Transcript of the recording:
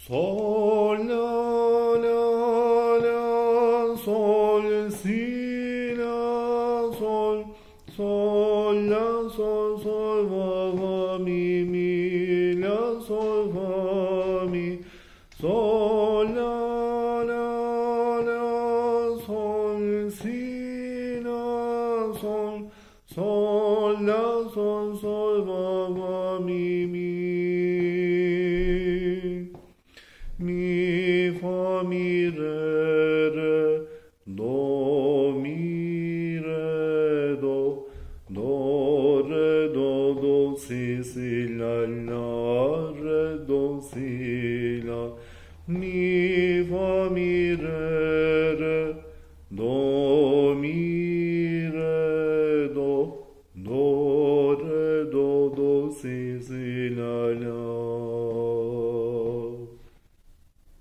Sol, la, la, la, sol, si, la, sol, sol, la, sol, sol, fa, fa, mi, la, sol, fa, mi, sol, la, la, la, sol, si, la, sol, sol, la, sol, sol, fa, fa, mi. Mi, fa, mi, re, do, mi, re, do, si, la, re, do, si, la, mi, fa, mi, re,